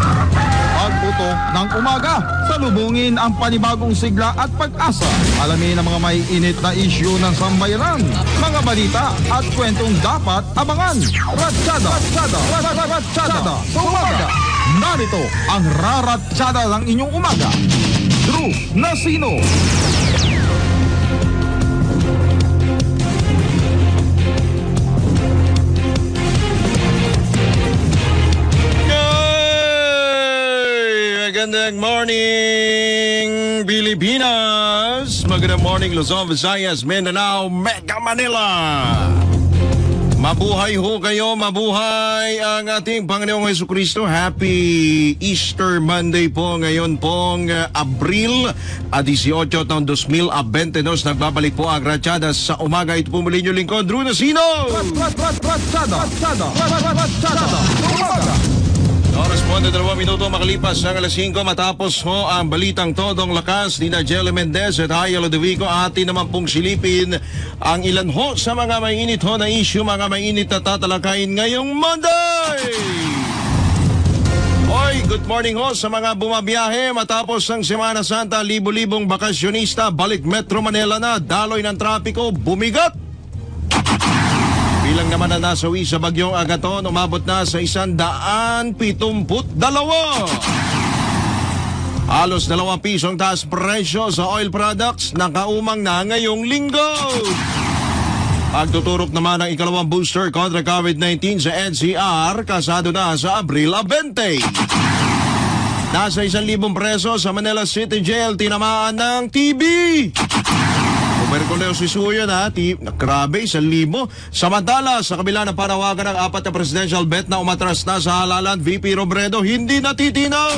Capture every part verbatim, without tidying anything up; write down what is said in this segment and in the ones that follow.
Pagputok ng umaga, salubungin ang panibagong sigla at pag-asa. Alamin ang mga may init na issue ng sambayanan, mga balita at kwentong dapat abangan. Ratsyada, Ratsyada, Ratsyada, Ratsyada sa umaga. Narito ang Raratsyada ng inyong umaga. Drew Nasino. Magandang morning, Pilipinas! Magandang morning, Luzon, Visayas, Mindanao, Mega Manila! Mabuhay ho kayo, mabuhay ang ating Panginoong Jesucristo. Happy Easter Monday po ngayon pong uh, Abril uh, eighteen taong two mil twenty-two. Nagbabalik po ang Ratsyada sa umaga. Ito po muli nyo lingkod, Drew Nasino! Ratsyada, Ratsyada, Ratsyada sa umaga. Oras po na dalawang minuto makalipas ang alas singko matapos ho ang balitang todong lakas ni na Jelly Mendez at Haya Lodovico. Atin naman pong silipin ang ilan ho sa mga mainit ho na issue, mga mainit na tatalakayin ngayong Monday. Oy, good morning ho sa mga bumabiyahe matapos ang Semana Santa. Libo-libong bakasyonista balik Metro Manila na, daloy ng trapiko bumigat. Bilang naman na nasawi sa bagyong Agaton, umabot na sa isandaan pitumput dalawa. Halos dalawang pisong taas presyo sa oil products, nakaumang na ngayong linggo. Pagtuturok naman ng ikalawang booster kontra COVID nineteen sa N C R, kasado na sa Abril twenty. Nasa isang libong preso sa Manila City Jail, tinamaan ng T B. Tuberculosis ho yun ha, grabe, isang libo. Samantala, sa kabila ng panawagan ng apat na presidential bet na umatras na sa halalan, V P Robredo hindi natitinaw.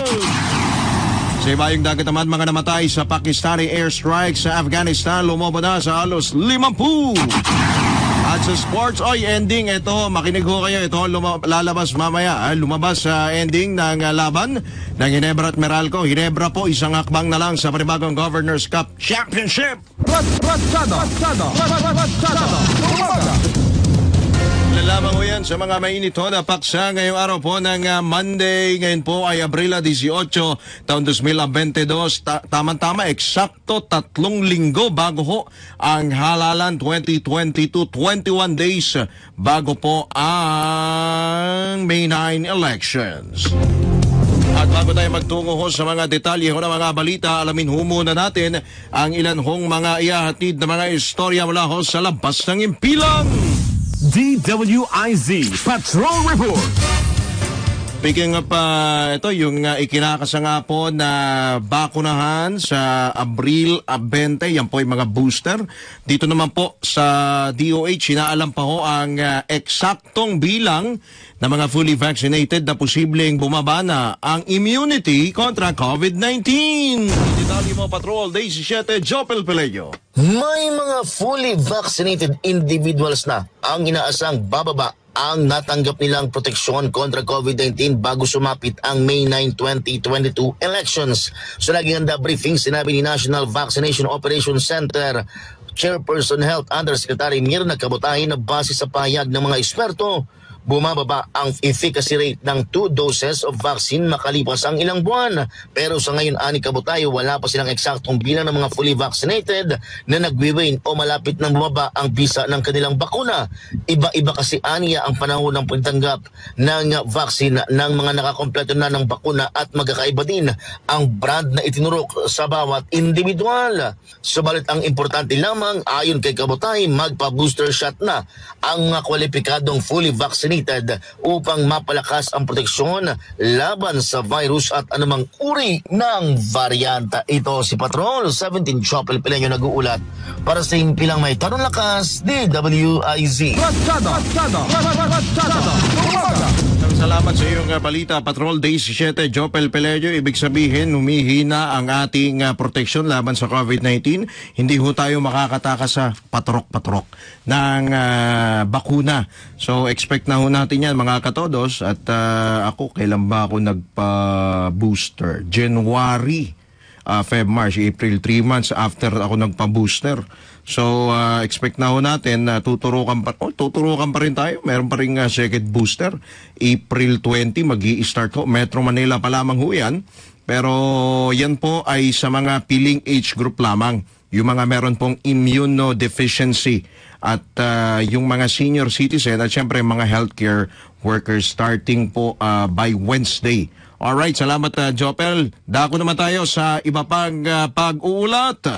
Sa ibayong dagat naman, mga namatay sa Pakistani airstrike sa Afghanistan, lumobo na sa halos limampu. At sa sports, oy, ending, ito, makinig ho kayo, ito lalabas mamaya, ha? Lumabas sa ending ng uh, laban ng Ginebra at Meralco. Ginebra po, isang hakbang na lang sa panibagong Governors Cup Championship. Ratsyada, Ratsyada, Ratsyada sa umaga. Lalaman ko yan sa mga mainit ho na paksa ngayong araw po ng uh, Monday. Ngayon po ay Abril eighteen taong two mil twenty-two. Ta- Tama-tama, eksakto tatlong linggo bago ho ang halalan twenty twenty-two. twenty-one days bago po ang May ninth elections. At bago tayo magtungo ho sa mga detalye ho ng mga balita, alamin ho muna natin ang ilan hong mga ihahatid na mga istorya mula ho sa labas ng impilang. D W I Z Patrol Report. Speaking of, uh, ito yung uh, ikinakasa nga po na bakunahan sa Abril twenty, yan po yung mga booster. Dito naman po sa D O H, inaalam pa ho ang uh, eksaktong bilang na mga fully vaccinated na posibleng bumaba na ang immunity kontra COVID nineteen. Detalye mo, Patrol Day seventeen, Jopel Peleyo. May mga fully vaccinated individuals na ang inaasang bababa ang natanggap nilang proteksyon kontra COVID nineteen bago sumapit ang May ninth, twenty twenty-two elections. Sa naging handa briefing, sinabi ni National Vaccination Operations Center Chairperson Health Undersecretary Mirna Kabutahin na base sa pahayag ng mga eksperto, bumababa ang efficacy rate ng two doses of vaccine makalipas ang ilang buwan. Pero sa ngayon, ani Kabutay, wala pa silang eksaktong bilang ng mga fully vaccinated na nagwi-wane o malapit nang bumaba ang bisa ng kanilang bakuna. Iba-iba kasi aniya ang panahon ng pagtanggap ng vaccine ng mga nakakompleto na ng bakuna at magkakaiba din ang brand na itinurok sa bawat individual. Subalit ang importante lamang, ayon kay Kabutay, magpa-booster shot na ang mga kwalipikadong fully vaccinated upang mapalakas ang proteksyon laban sa virus at anumang uri ng varianta. Ito si Patrol seventeen Chopel Pileño nag-uulat para sa impilang may tarong lakas, D W I Z. Ratsyada, Ratsyada, Ratsyada, umaga. Salamat sa iyong uh, balita, Patrol Day seventeen, Jopel Peleyo. Ibig sabihin, humihina ang ating uh, proteksyon laban sa COVID nineteen. Hindi ho tayo makakatakas sa patrok-patrok ng uh, bakuna. So, expect na ho natin yan, mga katodos. At uh, ako, kailan ba ako nagpa-booster? January. uh, Feb, March, April, three months after ako nagpa-booster. So, uh, expect na ho natin na uh, tuturukan pa, oh, tuturukan pa rin tayo. Meron pa rin uh, second booster. April twenty, mag-i-start ho. Metro Manila pa lamang ho yan. Pero yan po ay sa mga piling age group lamang. Yung mga meron pong immunodeficiency at uh, yung mga senior citizen at syempre mga healthcare workers starting po uh, by Wednesday. Alright, salamat uh, Jopel. Dako naman tayo sa iba pang uh, pag-uulat.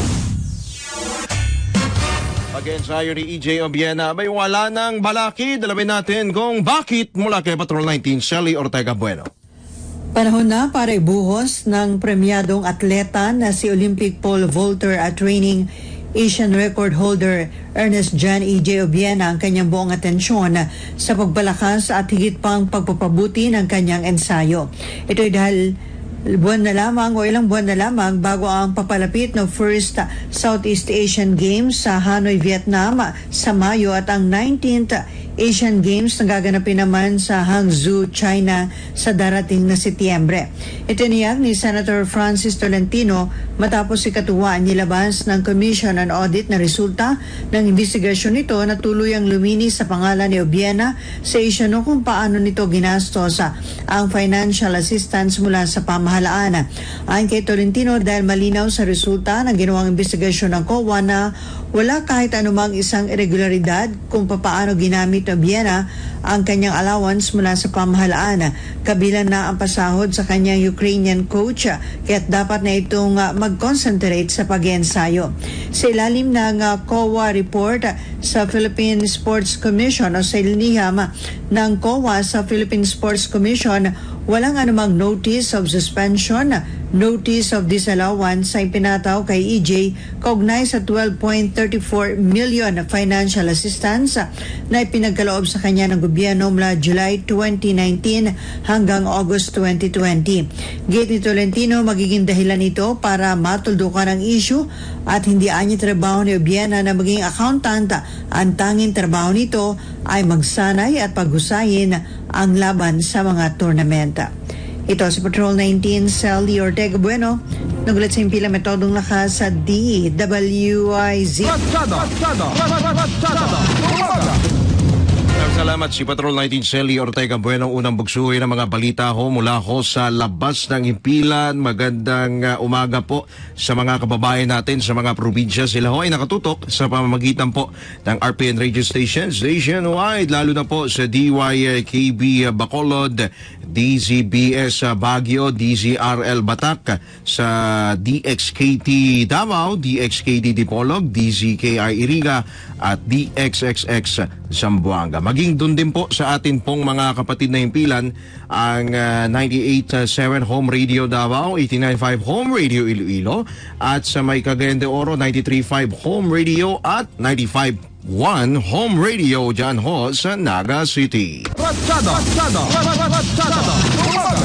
Pag-ensayo ni E J Obiena, may wala ng balakid. Alamin natin kung bakit mula kay Patrol nineteen, Shelly Ortega Bueno. Panahon na para ibuhos ng premyadong atleta na si Olympic pole vaulter at training Asian record holder Ernest John E J Obiena ang kanyang buong atensyon sa pagbalakas at higit pang pagpapabuti ng kanyang ensayo. Ito ay dahil buwan na lamang o ilang buwan na lamang bago ang papalapit ng first Southeast Asian Games sa Hanoi, Vietnam sa Mayo at ang nineteenth Asian Games na gaganapin naman sa Hangzhou, China sa darating na Setyembre. Itiniyag ni Senator Francis Tolentino matapos ikatuwaan nilabas ng Commission on Audit na resulta ng investigasyon nito na tuluyang luminis sa pangalan ni Obiena sa isyu kung paano nito ginastos ang financial assistance mula sa pamahalaan. Ayon kay Tolentino, dahil malinaw sa resulta ng ginawang investigasyon ng C O A na wala kahit anumang isang irregularidad kung papaano ginamit ng Obiena ang kanyang allowance mula sa pamahalaan. Kabilang na ang pasahod sa kanyang Ukrainian coach, kaya't dapat na itong uh, mag-concentrate sa pag-ensayo. Sa ilalim ng uh, C O A report sa Philippine Sports Commission o sa ilniham ng C O A sa Philippine Sports Commission, walang anumang notice of suspension, notice of disallowance ay pinataw kay E J kaugnay sa twelve point three four million financial assistance na ipinagkaloob sa kanya ng gobyerno mula July twenty nineteen hanggang August twenty twenty. Gate ni Tolentino, magiging dahilan ito para matuldukan ang issue at hindi anya trabaho ni Obiena na maging accountant. Ang tanging trabaho nito ay magsanay at paghusayin ang laban sa mga tournamenta. Ito si Patrol nineteen, Sally Ortega Bueno, nagulat sa impila metodong lakas sa D W I Z. Ratsada! Ratsada! Ratsada! Umaga! Salamat si Patrol nineteen, Shelly Ortega Bueno. Unang bugsuhin ng mga balita ho mula ho sa labas ng himpilan. Magandang uh, umaga po sa mga kababayan natin sa mga probinsya. Sila ho ay nakatutok sa pamamagitan po ng R P N radio stations nationwide, lalo na po sa D Y K B Bacolod, D Z B S Baguio, D Z R L Batak, sa D X K T Davao, D X K D Dipolog, D Z K I Iriga at D X X X Zamboanga. Maging doon din po sa atin pong mga kapatid na himpilan ang uh, ninety-eight point seven Home Radio Davao, eighty-nine point five Home Radio Iloilo, at sa may Cagayan de Oro ninety-three point five Home Radio at ninety-five point one Home Radio dyan ho sa Naga City. Ratsada! Ratsada! Ratsada! Umaga!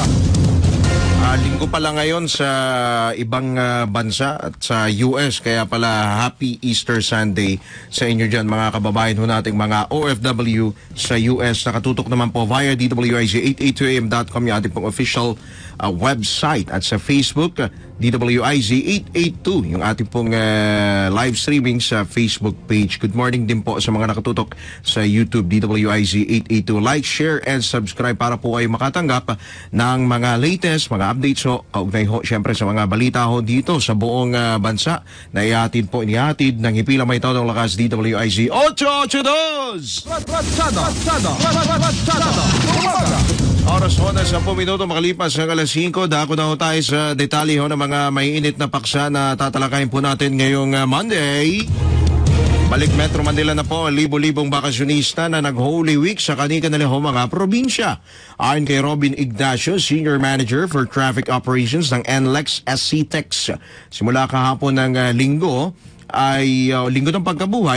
Uh, linggo pala ngayon sa ibang uh, bansa at sa U S, kaya pala Happy Easter Sunday sa inyo dyan mga kababayan ho nating mga O F W sa U S. Nakatutok naman po via D W I Z eight eighty-two A M dot com yung ating pong official uh, website, at sa Facebook uh, D W I Z eight eighty-two yung ating pong uh, live streaming sa Facebook page. Good morning din po sa mga nakatutok sa YouTube D W I Z eight eighty-two. Like, share, and subscribe para po kayo makatanggap ng mga latest, mga updates ho, kaugnay ho syempre sa mga balita ho dito sa buong uh, bansa na ihatid po, inihatid ng hipila may tawang lakas D W I Z eight eighty-two. Ratsada! Ratsada! Ratsada! Umaga! Oras ho na ten minuto makalipas ng alas singko. Dako na ho tayo sa detalye ho ng mga maiinit na paksa na tatalakayin po natin ngayong uh, Monday. Balik Metro Manila na po, libo-libong bakasyonista na nag-Holy Week sa kani-kanila ho mga probinsya. Ayon kay Robin Ignacio, Senior Manager for Traffic Operations ng N L E X S C T E X, simula kahapon ng uh, linggo ay uh, linggo ng pagkabuhay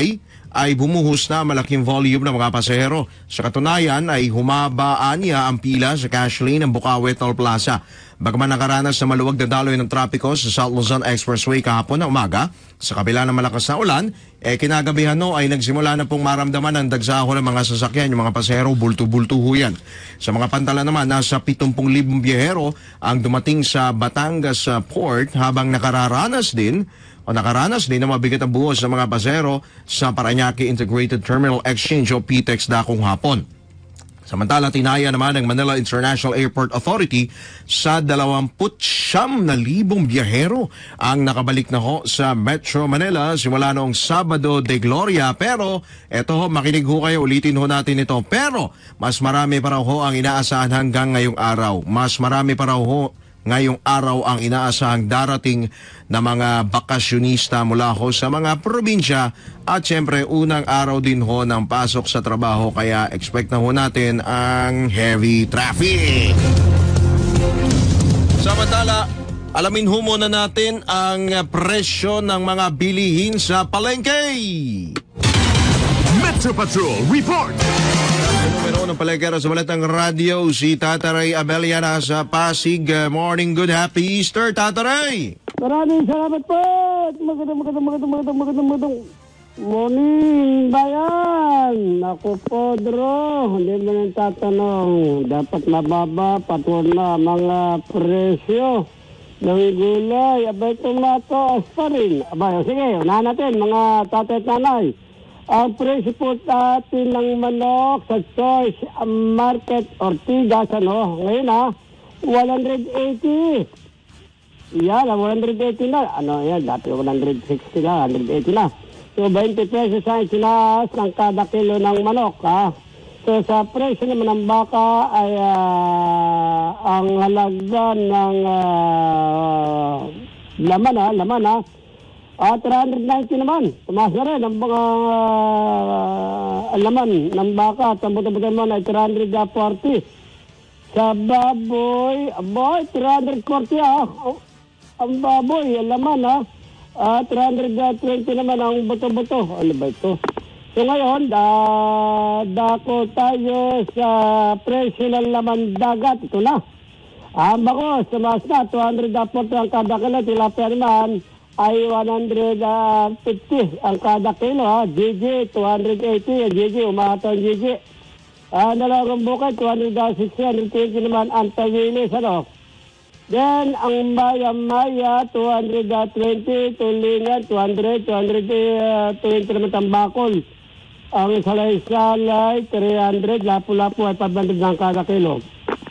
ay bumuhos na malaking volume ng mga pasahero. Sa katunayan ay humabaan niya ang pila sa cash lane ng Bukawi Toll Plaza. Bagaman nakaranas na maluwag na daloy ng trapiko sa South Luzon Expressway kahapon na umaga, sa kabila ng malakas na ulan, eh kinagabihan no ay nagsimula na pong maramdaman ang dagsaho ng mga sasakyan, yung mga pasahero, bulto-bulto ho yan. Sa mga pantala naman, nasa pitongpung libong biyahero ang dumating sa Batangas uh, Port habang nakararanas din o nakaranas din na mabigat ang buhos ng mga pasahero sa Parañaque Integrated Terminal Exchange o P T E X dakong hapon. Samantala, tinaya naman ng Manila International Airport Authority sa dalawampu't siyam na libong biyahero ang nakabalik na ho sa Metro Manila simula noong Sabado de Gloria. Pero, eto ho, makinig ho kayo, ulitin ho natin ito. Pero, mas marami pa raw ho ang inaasahan hanggang ngayong araw. Mas marami pa raw ho ngayong araw ang inaasahang darating na mga bakasyonista mula ho sa mga probinsya at syempre unang araw din ho ng pasok sa trabaho kaya expect na ho natin ang heavy traffic. Samantala, alamin ho muna natin ang presyo ng mga bilihin sa palengke. Metro Patrol Report! Numero ng palengke sa Balatang Radio, si Tataray Abelia sa Pasig. Morning, good happy Easter, Tataray! Maraming salamat po! Magandang, magandang, magandang, magandang, magandang, magandang morning, bayan! Ako po, Dro, hindi mo nang tatanong. Dapat mababa, patuloy na mga presyo ng gulay. Abay, tumataas pa rin. Abay, sige, unahan natin, mga tatay at nanay. Ang presyo po natin ng manok sa Choice Market Ortigas, ano, ngayon ha, one eighty. Yan, one eighty na. Ano, yan, dati one sixty na, one eighty na. So, twenty pesos ang sinaas ng kada kilo ng manok, ha. So, sa presyo naman ng baka ay uh, ang halaga ng uh, laman, ha, laman, ha. At uh, three ninety naman. Tumaas na rin ang mga uh, alaman ng baka. Tambutan-butan mo na three forty. Sa baboy, boy, three forty ah. Oh, ang baboy, alaman ah. Uh, three twenty naman ang buto-buto. Ano ba ito? So ngayon, uh, dako tayo sa presyo ng laman dagat. Ito na. Ang bako, tumaas na. two forty ang kada kilo. Tilapia naman ay one fifty ang kada kilo ha. G G, two eighty. G G, umahato ang G G. Ah, dalawang bukay, two sixty. one twenty naman ang tawilis, ano. Then, ang maya-maya, two twenty. Tulingan, two hundred. two twenty naman tambakol. Ang salay-salay, three hundred. Lapu-lapu ay five hundred ang kada kilo.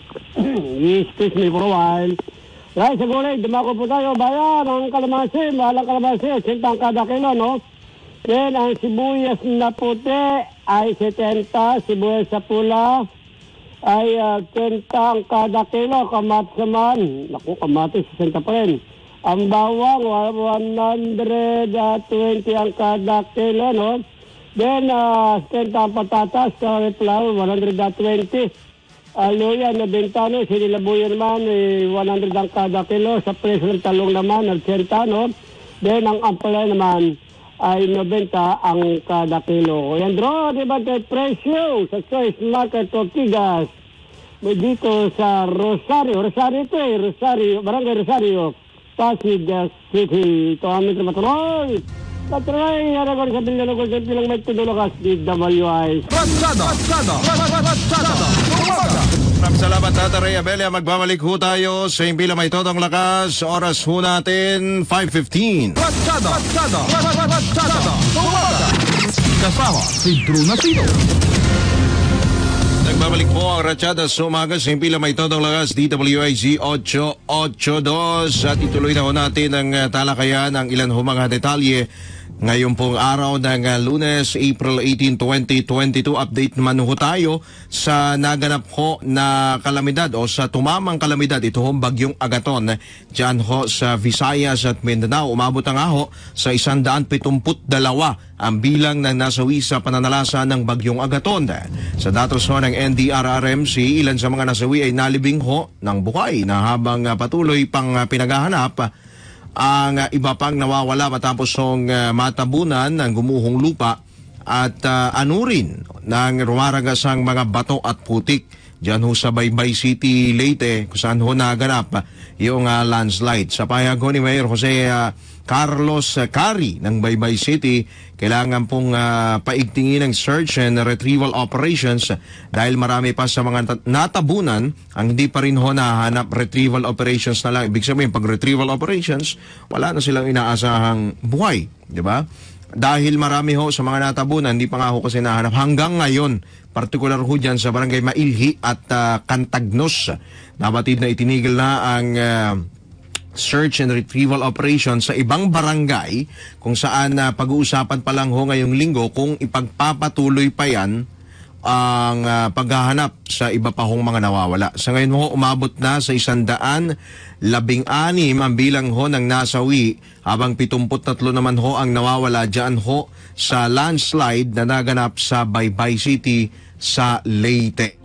Excuse me for a while. Right, sa gulay, dumako po tayo. Bayan, ang kalamansi, mahal ang kalamansi, eighty ang kada kilo, no? Then, ang sibuyas na puti ay seventy, sibuyas sa pula ay uh, ten ang kada kilo, kamatis naman. Naku, kamatis, sixty pa rin. Ang bawang, one twenty ang kada kilo, no? Then, uh, ten ang patatas, cauliflower, one twenty. Aluya na bintano, sinilabuyo naman, eh, one hundred ang kada kilo. Sa presyo ng talong naman, eighty, no? Then, ang ampalaya naman ay ninety ang kada kilo. Yan, Dro, di ba tayo presyo sa Choice Market Ortigas? May dito sa Rosario. Rosario ito eh, Rosario, Barangay Rosario, Pasig City. Ito ang Metro Patrol. Patray, haragon sa Bilalagol sa pilang may tudulakas di W I. Ratsada! Ratsada! Ratsada! Maraming salamat, Tataray Abelia. Magbabalik ho tayo sa Impila May Totong Lakas. Oras ho natin, five fifteen. Ratsada! Ratsada! Ratsada! Umaga! Kasama si Drew Nasino. Nagbabalik po ang Ratsyada sa umaga sa Impila May Totong Lakas, D W I Z eight eighty-two. At ituloy na ho natin ang uh, talakayan ng ilan ho mga detalye ngayon pong araw ng uh, Lunes, April eighteenth, twenty twenty-two. Update naman ho tayo sa naganap ho na kalamidad o sa tumamang kalamidad. Ito ho bagyong Agaton dyan ho sa Visayas at Mindanao. Umabot na nga ho sa one hundred seventy-two ang bilang ng nasawi sa pananalasa ng bagyong Agaton. Sa datos ho ng N D R R M C, ilan sa mga nasawi ay nalibing ho ng buhay na habang uh, patuloy pang uh, pinaghahanap ang uh, iba pang nawawala matapos hong uh, matabunan ng gumuhong lupa at uh, anurin ng rumaragasang mga bato at putik diyan ho sa Baybay City, Leyte, kung saan ho naganap uh, yung uh, landslide. Sa pahayag ho ni Mayor Jose uh, Carlos uh, Cari ng Baybay City, kailangan pong uh, paigtingin ng search and retrieval operations dahil marami pa sa mga natabunan ang hindi pa rin ho nahanap. Retrieval operations na lang. Ibig sabihin, pag retrieval operations, wala na silang inaasahang buhay. Di ba? Dahil marami ho sa mga natabunan, hindi pa nga ho kasi nahanap. Hanggang ngayon, partikular ho dyan sa barangay Mailhi at uh, Cantagnos, nabatid na itinigil na ang uh, search and retrieval operation sa ibang barangay kung saan uh, pag-uusapan pa lang ho ngayong linggo kung ipagpapatuloy pa yan ang uh, paghahanap sa iba pa hong mga nawawala. Sa ngayon ho, umabot na sa isandaan labing anim ang bilang ho ng nasawi, habang pitumput tatlo naman ho ang nawawala dyan ho sa landslide na naganap sa Baybay City sa Leyte.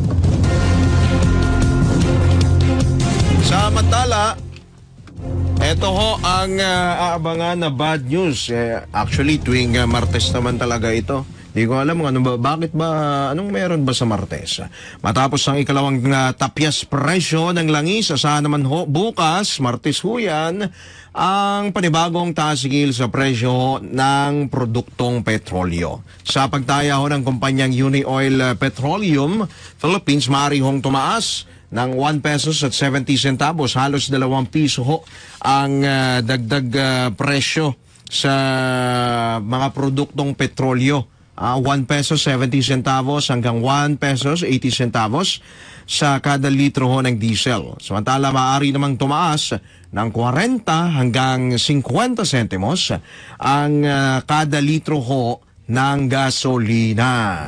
Samantala, ito ho ang uh, aabangan na bad news. Eh, actually, tuwing uh, Martes naman talaga ito. Hindi ko alam ano ba, bakit ba, anong meron ba sa Martes? Matapos ang ikalawang uh, tapyas presyo ng langis, asahan naman ho, bukas, Martes ho yan, ang panibagong tasigil sa presyo ng produktong petrolyo. Sa pagtaya ho ng kumpanyang Unioil Petroleum Philippines, maaari hong tumaas ng one pesos at seventy centavos, halos dalawang piso ho ang uh, dagdag uh, presyo sa mga produktong petrolyo. Uh, one peso seventy centavos hanggang one pesos eighty centavos sa kada litro ho ng diesel. Samantala, maaari namang tumaas ng forty hanggang fifty centimos ang uh, kada litro ho ng gasolina.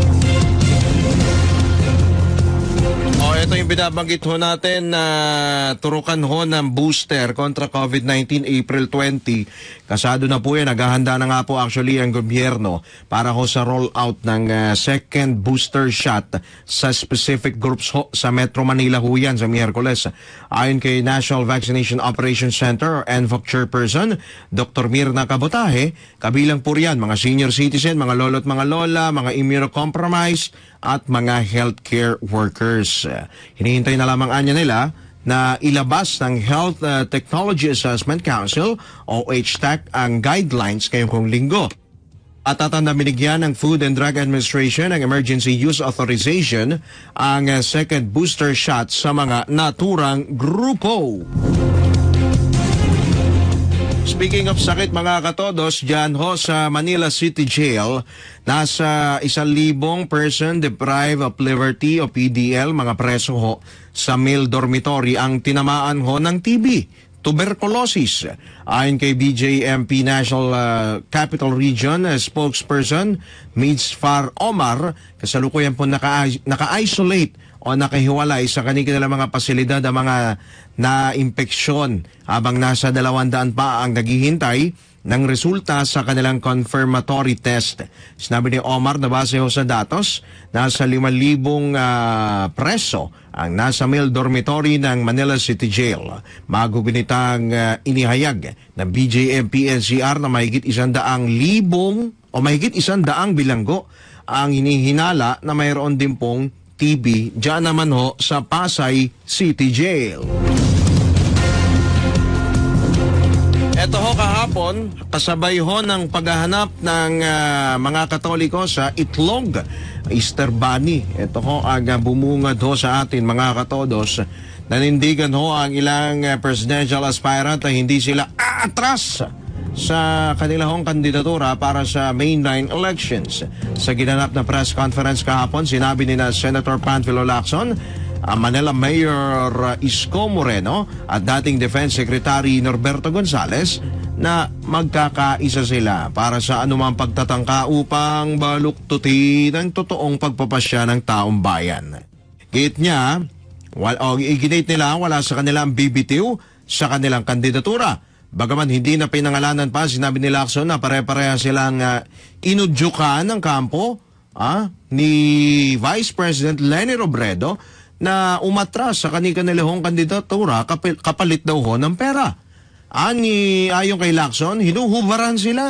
O, ito yung binabanggit ho natin na uh, turukan ho ng booster kontra COVID nineteen April twenty. Kasado na po yan. Naghahanda na nga po actually ang gobyerno para ho sa rollout ng uh, second booster shot sa specific groups ho sa Metro Manila ho yan sa Miyerkules. Ayon kay National Vaccination Operations Center or N V O C Chairperson, Doctor Mirna Cabotaje, kabilang po riyan mga senior citizen, mga lolo't mga lola, mga immunocompromised at mga healthcare workers. Hinihintay na lamang anya nila na ilabas ng Health uh, Technology Assessment Council o H T A C ang guidelines ngayong linggo. At tatanda binigyan ng Food and Drug Administration ng Emergency Use Authorization ang uh, second booster shot sa mga naturang grupo. Speaking of sakit mga katodos, dyan ho sa Manila City Jail, nasa isang libong person deprived of liberty o P D L, mga preso ho sa male dormitory ang tinamaan ho ng T B, tuberculosis. Ayon kay B J M P National uh, Capital Region uh, spokesperson Mizfar Omar, kasalukuyan po naka, naka-isolate o nakahiwalay sa kanilang mga pasilidad ang mga na-impeksyon habang nasa dalawang daan pa ang naghihintay ng resulta sa kanilang confirmatory test. Sinabi ni Omar na base ho sa datos, nasa limang libong uh, preso ang nasa male dormitory ng Manila City Jail. Magugunitang uh, inihayag ng B J M P N C R na mahigit isandaang libong o mahigit isandaang bilanggo ang hinihinala na mayroon din pong T B diyan naman ho sa Pasay City Jail. Ito ho kahapon, kasabay ho ng paghahanap ng uh, mga Katoliko sa itlog, Easter Bunny. Ito ho ang uh, bumungad ho sa atin mga katodos. Nanindigan ho ang ilang uh, presidential aspirant na hindi sila aatras sa kanilang kandidatura para sa May nine elections. Sa ginanap na press conference kahapon, sinabi ni na Senator Panfilo Lacson, uh, Manila Mayor Isko Moreno at dating Defense Secretary Norberto Gonzales na magkakaisa sila para sa anumang pagtatangka upang baluktutin ang totoong pagpapasya ng taong bayan. Gate niya, wal, o, iginate nila wala sa kanilang B B T U sa kanilang kandidatura. Bagaman hindi na pinangalanan pa, sinabi ni Lacson na pare-pareha silang uh, inudyukan ng kampo ah, ni Vice President Leni Robredo na umatras sa kanilang kandidatura kapil, kapalit daw ho ng pera. Ani, ayon kay Lacson, hinuhubaran sila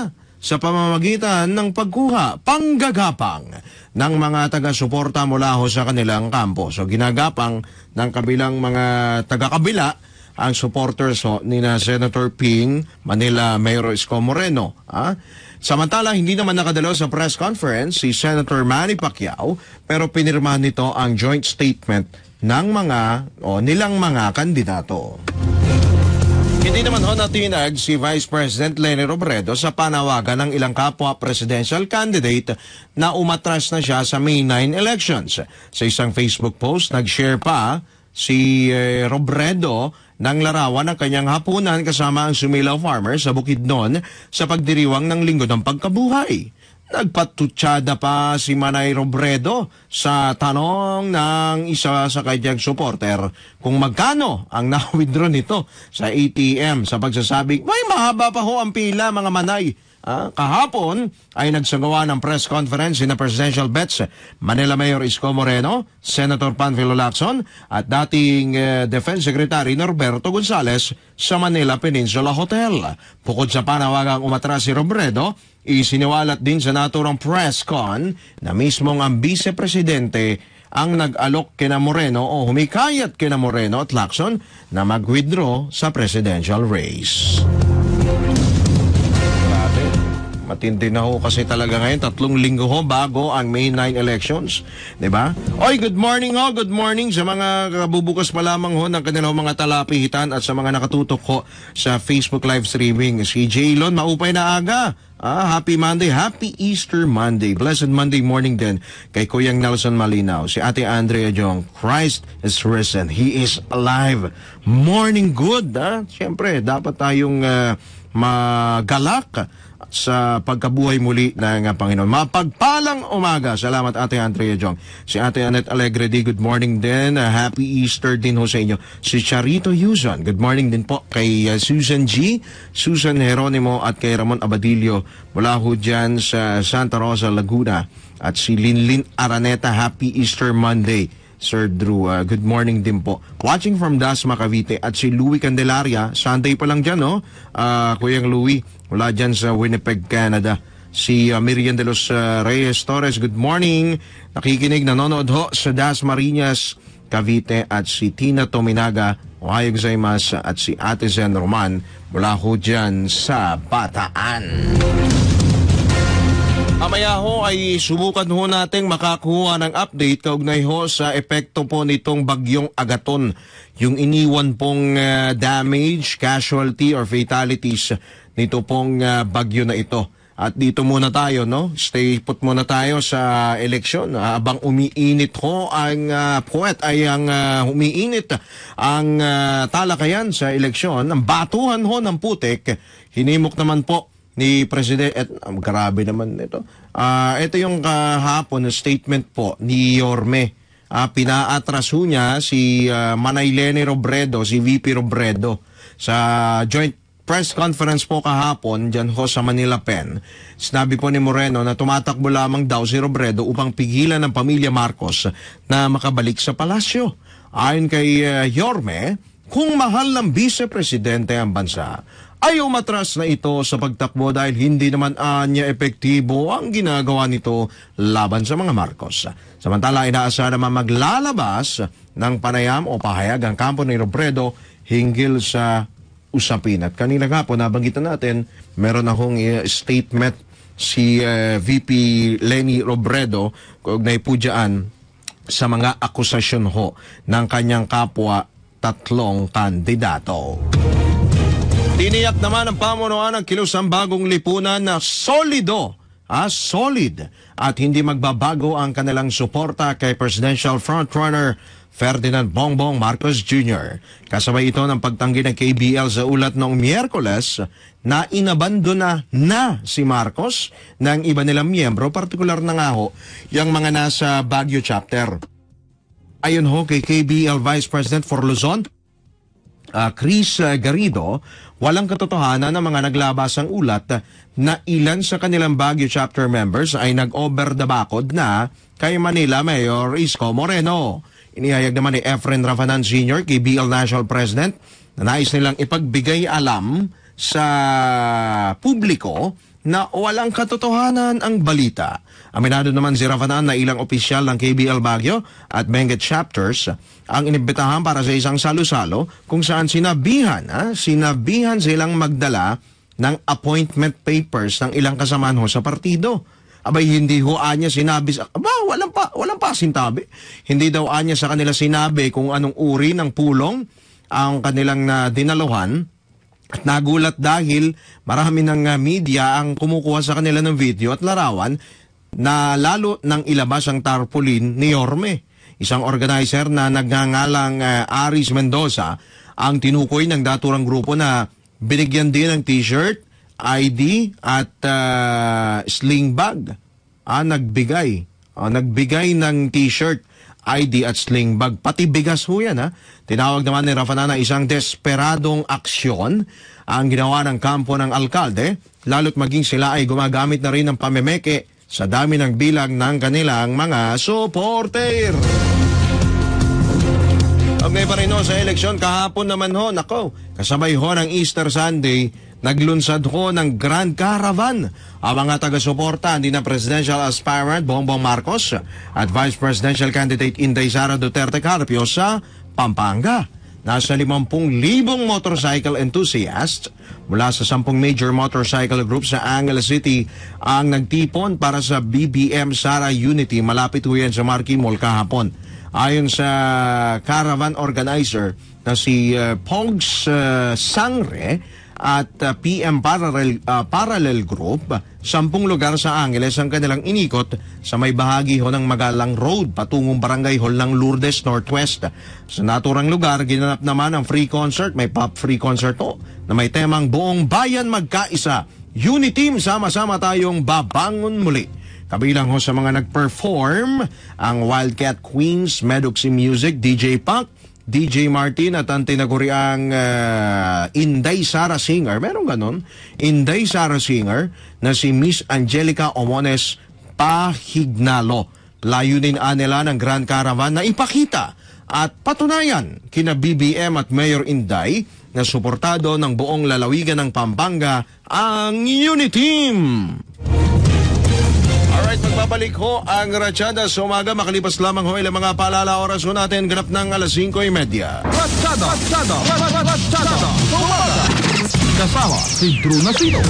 sa pamamagitan ng pagkuha, panggagapang ng mga taga-suporta mula ho sa kanilang kampo. So ginagapang ng kabilang mga taga-kabila ang supporters ho ni na Senator Ping, Manila Mayor Isko Moreno. Ah? Samantala, hindi naman nakadalo sa press conference si Senator Manny Pacquiao, pero pinirmahan nito ang joint statement ng mga o nilang mga kandidato. Hindi naman ho natinag si Vice President Leni Robredo sa panawagan ng ilang kapwa presidential candidate na umatras na siya sa May ninth elections. Sa isang Facebook post, nag-share pa si eh, Robredo ng larawan ng kanyang hapunan kasama ang Sumilaw Farmers sa Bukidnon sa pagdiriwang ng Linggo ng Pagkabuhay. Nagpatutsada pa si Manay Robredo sa tanong ng isa sa kanyang supporter kung magkano ang na-withdraw nito sa A T M sa pagsasabing, may mahaba pa ho ang pila mga Manay. Ah, kahapon ay nagsagawa ng press conference na Presidential Bets Manila Mayor Isko Moreno, Senator Panfilo Lacson at dating uh, Defense Secretary Norberto Gonzales sa Manila Peninsula Hotel. Bukod sa panawagang umatras si Robredo, isiniwalat din sa naturang press con na mismong ang Vice Presidente ang nag-alok kina Moreno o humikayat kina Moreno at Lacson na mag-withdraw sa presidential race. Matindi na ho kasi talaga ngayon, tatlong linggo ho bago ang May ninth elections. Diba? Oy, good morning ho, good morning sa mga kabubukas pa lamang ho ng kanilang mga talapihitan at sa mga nakatutok ho sa Facebook live streaming. Si Jaylon, maupay na aga. Ah, happy Monday, happy Easter Monday, blessed Monday morning din kay Kuyang Nelson Malinaw, si Ate Andrea Jong, Christ is risen, He is alive. Morning good, ah. Siyempre, dapat tayong uh, magalak sa pagkabuhay muli ng uh, Panginoon. Mapagpalang umaga. Salamat Ate Andrea Jong. Si Ate Annette Alegre di, good morning din. Uh, happy Easter din ho sa inyo. Si Charito Yuzon, good morning din po kay uh, Susan G, Susan Jeronimo at kay Ramon Abadillo mula ho dyan sa Santa Rosa, Laguna. At si Linlin Araneta, happy Easter Monday. Sir Drew, uh, good morning din po. Watching from Dasma, Cavite. At si Louie Candelaria, Sunday pa lang dyan, no? Uh, Kuyang Louie, wala dyan sa Winnipeg, Canada. Si uh, Miriam de los uh, Reyes Torres, good morning. Nakikinig, nanonood ho sa Dasmariñas, Cavite. At si Tina Tominaga, Ohio gozaimasu. At si Ate Zen Roman, mula ho dyan sa Bataan. Mamaya ho ay subukan ho nating makakuha ng update kaugnay ho sa epekto po nitong bagyong Agaton. Yung iniwan pong uh, damage, casualty or fatalities nito pong uh, bagyo na ito. At dito muna tayo, no? Stay put muna tayo sa eleksyon. Uh, abang umiinit ho ang uh, puwet ay ang uh, umiinit ang uh, talakayan sa eleksyon. Ang batuhan ho ng putik, hinimok naman po ni President, et, um, grabe naman ito. Uh, ito yung kahapon na statement po ni Yorme. Uh, pinaatras ho niya si uh, Manay Leni Robredo, si V P Robredo sa joint press conference po kahapon dyan ho sa Manila Pen. Sinabi po ni Moreno na tumatakbo lamang daw si Robredo upang pigilan ng pamilya Marcos na makabalik sa palasyo. Ayon kay uh, Yorme, kung mahal ng Vice Presidente ang bansa, ay umatras na ito sa pagtakbo dahil hindi naman anya epektibo ang ginagawa nito laban sa mga Marcos. Samantala, inaasahan naman maglalabas ng panayam o pahayag ang kampo ni Robredo hinggil sa usapin. At kanina nga po, nabanggitan natin, meron akong uh, statement si uh, V P Leni Robredo kaugnay po dyan sa mga akusasyon ho ng kanyang kapwa tatlong kandidato. Tiniyak naman ang pamunuan ng kilusang bagong lipunan na solido, ah, solid at hindi magbabago ang kanilang suporta kay Presidential Frontrunner Ferdinand Bongbong Marcos Junior Kasabay ito ng pagtanggi ng K B L sa ulat noong Miyerkules na inabandona na si Marcos ng iba nilang miyembro, partikular na nga ho, yung mga nasa Baguio chapter. Ayon ho kay K B L Vice President for Luzon, Uh, Chris uh, Garrido, walang katotohanan na mga naglabasang ulat na ilan sa kanilang Baguio chapter members ay nag-over the bakod na kay Manila Mayor Isko Moreno. Inihayag naman ni Efren Rafanan Senior, K B L National President, na nais nilang ipagbigay alam sa publiko na walang katotohanan ang balita. Aminado naman si Rafanan na ilang opisyal ng K B L Baguio at Benguet chapters ang inibitahan para sa isang salo-salo kung saan sinabihan, ha, sinabihan silang magdala ng appointment papers ng ilang kasamahan ho sa partido. Abay, hindi ho anya sinabi sa... Aba, walang pa, walang pa sintabi. Hindi daw anya sa kanila sinabi kung anong uri ng pulong ang kanilang na dinaluhan. At nagulat dahil marami ng uh, media ang kumukuha sa kanila ng video at larawan na lalo nang ilabas ang tarpaulin ni Yorme. Isang organizer na nagngangalang uh, Aris Mendoza ang tinukoy ng daturang grupo na binigyan din ng t-shirt, I D at uh, sling bag. Ah, nagbigay. Ah, nagbigay ng t-shirt, I D at sling bag. Pati bigas ho yan, ha? Tinawag naman ni Rafanan na isang desperadong aksyon ang ginawa ng kampo ng alkalde, lalo't maging sila ay gumagamit na rin ng pamemeke sa dami ng bilang ng kanilang mga supporter. Okay pa rin ho sa eleksyon kahapon naman ho, nako, kasabay ho ng Easter Sunday, naglunsad ho ng Grand Caravan ang mga taga-suporta ni na Presidential Aspirant Bongbong Marcos at Vice Presidential Candidate Inday Sara Duterte Carpio sa Pampanga. Nasa limampu libong motorcycle enthusiasts mula sa sampung major motorcycle groups sa Angeles City ang nagtipon para sa B B M Sara Unity malapit ho yan sa Marquee Mall kahapon. Ayon sa caravan organizer na si uh, Pogs uh, Sangre at uh, P M Parallel, uh, Parallel Group, sampung lugar sa Angeles ang kanilang inikot sa may bahagi ho ng Magalang Road patungong Barangay Hall ng Lourdes Northwest. Sa naturang lugar, ginanap naman ang free concert, may pop free concert ho, na may temang buong bayan magkaisa. Unity, sama-sama tayong babangon muli. Kabilang ho sa mga nag-perform ang Wildcat Queens, Medoxy Music, D J Punk, D J Martin at ang tinaguriang uh, Inday Sara Singer. Meron ganon? Inday Sara Singer na si Miss Angelica Omones Pahignalo. Layunin nila ng Grand Caravan na ipakita at patunayan kina B B M at Mayor Inday na suportado ng buong lalawigan ng Pampanga ang Uniteam. Alright, magbabalik ho ang Ratsyada sa umaga. Makalipas lamang ho ilang mga paalala oras ho natin. Ganap ng alas singko trenta. Ratsyada! Ratsyada! Ratsyada! Umaga! Kasama si Drew Nasino.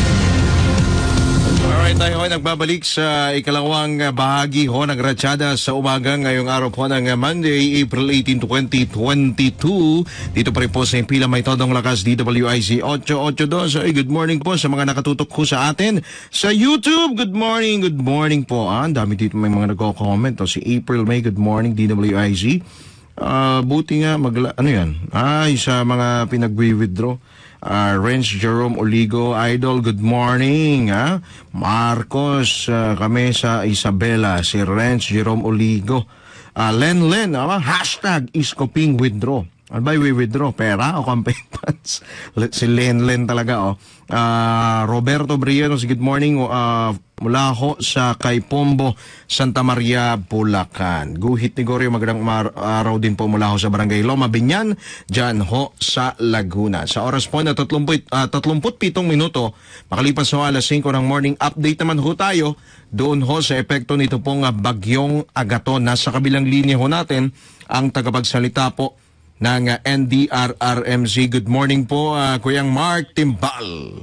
Alright, tayo ay nagbabalik sa ikalawang bahagi ho ng Ratsyada sa umaga ngayong araw po ng Monday, April eighteenth, twenty twenty-two. Dito pa rin po sa pila may todong lakas D W I Z eight eight two. Ay, good morning po sa mga nakatutok ko sa atin sa YouTube. Good morning, good morning po. Ah, dami dito may mga nagko-comment. O, si April May, good morning D W I Z. Uh, buti nga, magla ano yan? Ay, sa mga pinag-withdraw. Uh, Renz Jerome Oligo, Idol, good morning. Ha? Marcos, uh, kami sa Isabela, si Renz Jerome Oligo. Uh, Len Len, uh, hashtag Iskoping withdraw. Ano ba yung withdraw? Pera o campaign funds? Si Len Len talaga, oh. Uh, Roberto Briano, good morning. Uh, mula ho sa Kaipombo, Santa Maria, Bulacan. Guhit ni Gorio, magandang araw din po mula ho sa Barangay Loma Binyan, dyan ho sa Laguna. Sa oras po na thirty, pitong minuto, makalipas ho alas singko ng morning, update naman ho tayo doon ho sa epekto nito pong uh, bagyong Agaton. Nasa kabilang linya ho natin ang tagapagsalita po ng uh, N D R R M C. Good morning po, uh, Kuyang Mark Timbal.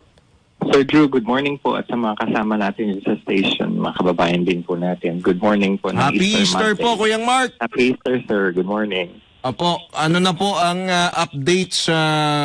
Sir Drew, good morning po at sa mga kasama natin sa station, mga kababayan din po natin. Good morning po. Happy Easter, Easter po, Kuyang Mark. Happy Easter, sir. Good morning. Apo, ano na po ang uh, update sa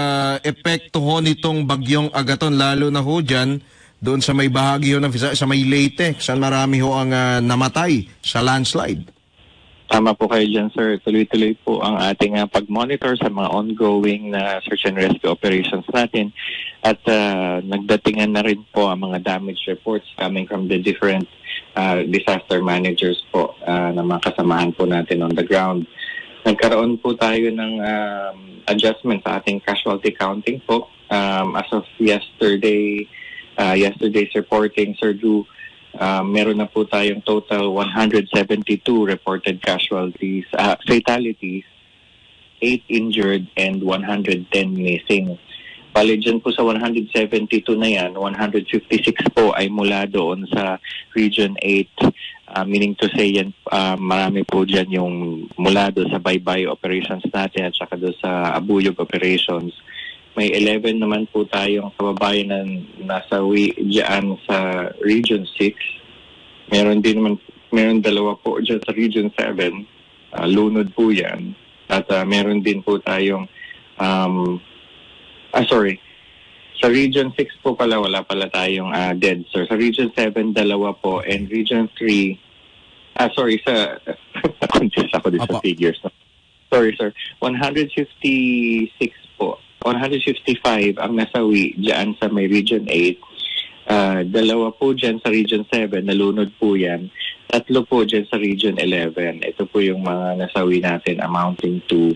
epekto ho nitong bagyong Agaton, lalo na ho dyan, doon sa may bahagi ho ng sa may Leyte, saan marami ho ang uh, namatay sa landslide? Tama po kayo dyan, sir. Tuloy-tuloy po ang ating uh, pag-monitor sa mga ongoing na search and rescue operations natin. At uh, nagdatingan na rin po ang mga damage reports coming from the different uh, disaster managers po uh, na mga kasamahan po natin on the ground. Nagkaroon po tayo ng um, adjustment sa ating casualty counting po. Um, as of yesterday, uh, yesterday's reporting, Sir Drew, Uh, meron na po tayong total one hundred seventy-two reported casualties, uh, fatalities, eight injured, and one hundred ten missing. Bali dyan po sa one hundred seventy-two na yan, one hundred fifty-six po ay mula doon sa Region eight. Uh, meaning to say yan, uh, marami po dyan yung mula doon sa Baybay operations natin at saka doon sa Abuyog operations. May eleven naman po tayong kababayan na nasawi dyan sa Region six. Meron din naman, meron dalawa po dyan sa Region seven. Uh, lunod po yan. At uh, meron din po tayong um, ah sorry, sa Region six po pala wala pala tayong uh, dead, sir. Sa Region seven, dalawa po. And Region three, ah sorry, sa confused ako din sa figures. No? Sorry, sir. one hundred fifty-six po. one hundred fifty-five ang nasawi dyan sa may Region eight. Uh, dalawa po dyan sa Region seven, nalunod po yan. Tatlo po dyan sa Region eleven. Ito po yung mga nasawi natin amounting to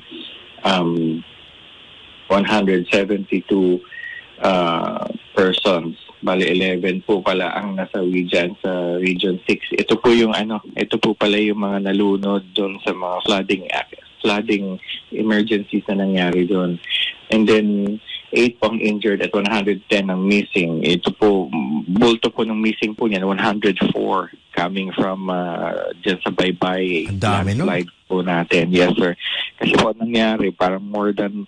um, one hundred seventy-two uh, persons. Bali, eleven po pala ang nasawi dyan sa Region six. Ito po yung ano, ito po pala yung mga nalunod doon sa mga flooding flooding emergencies na nangyari doon. And then, eight po ang injured at one hundred ten ang missing. Ito po, bulto po ng missing po niyan, one hundred four coming from uh, dyan sa Baybay. Ang dami, no? Landslide po natin. Yes, sir. Kasi po nangyari, parang more than,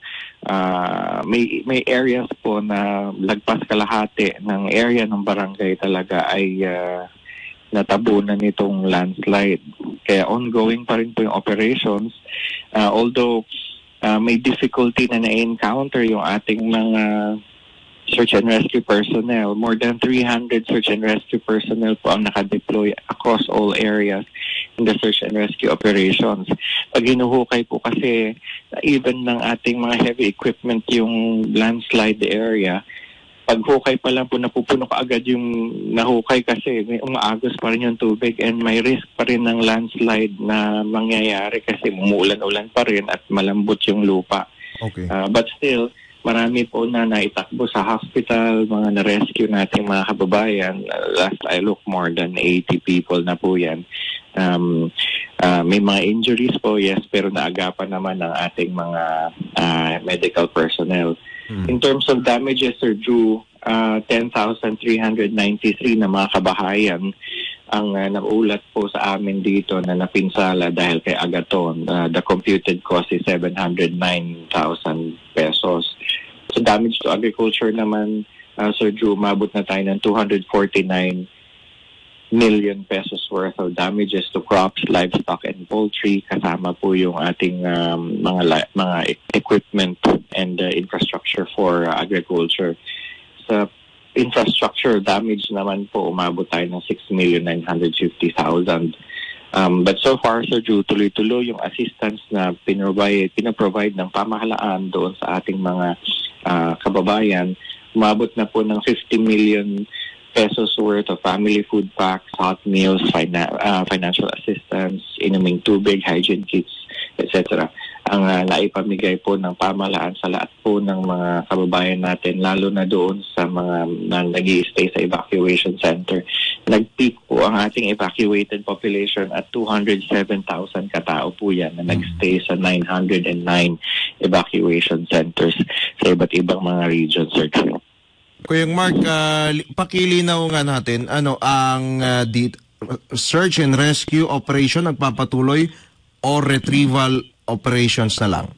uh, may, may areas po na lagpas kalahati ng area ng barangay talaga ay uh, natabunan nitong landslide. Kaya ongoing pa rin po yung operations. Uh, although, uh, may difficulty na na-encounter yung ating mga search and rescue personnel. More than three hundred search and rescue personnel po ang nakadeploy across all areas in the search and rescue operations. Pag hinuhukay po kasi even ng ating mga heavy equipment yung landslide area, pag hukay pa lang po, napupuno ka agad yung nahukay kasi may umaagos pa rin yung tubig and may risk pa rin ng landslide na mangyayari kasi umuulan-ulan pa rin at malambot yung lupa. Okay. Uh, but still, marami po na naitakbo sa hospital, mga na-rescue nating mga kababayan. Uh, last I look, more than eighty people na po yan. Um, uh, may mga injuries po, yes, pero naagapan naman ng ating mga uh, medical personnel. Hmm. In terms of damages, Sir Drew, uh, ten thousand three hundred ninety-three na mga kabahayan ang uh, naulat po sa amin dito na napinsala dahil kay Agaton. Uh, the computed cost is seven hundred nine thousand pesos. So damage to agriculture naman, uh, Sir Drew, umabot na tayo ng two hundred forty-nine million pesos worth of damages to crops, livestock, and poultry. Kasama po yung ating um, mga li- mga e- equipment and uh, infrastructure for uh, agriculture. Sa infrastructure damage naman po, umabot tayo ng six million nine hundred fifty thousand. Um, but so far, Sir Drew, tuloy-tuloy yung assistance na pinrovide, pinaprovide ng pamahalaan doon sa ating mga uh, kababayan. Umabot na po ng fifty million pesos worth of family food packs, hot meals, fina- uh, financial assistance, inuming tubig, hygiene kits, et cetera. Ang uh, naipamigay po ng pamahalaan sa lahat po ng mga kababayan natin, lalo na doon sa mga na nag-i-stay sa evacuation center. Nag-peak po ang ating evacuated population at two hundred seven thousand katao po yan na nag-stay sa nine hundred nine evacuation centers sa iba't ibang mga regions, Sir Drew. Kuya Mark, uh, pakilinaw nga natin, ano ang uh, di- search and rescue operation nagpapatuloy o retrieval operations na lang?